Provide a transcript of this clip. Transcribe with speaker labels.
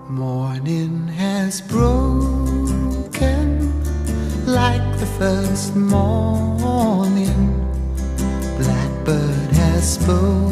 Speaker 1: Morning has broken like the first morning. Blackbird has spoken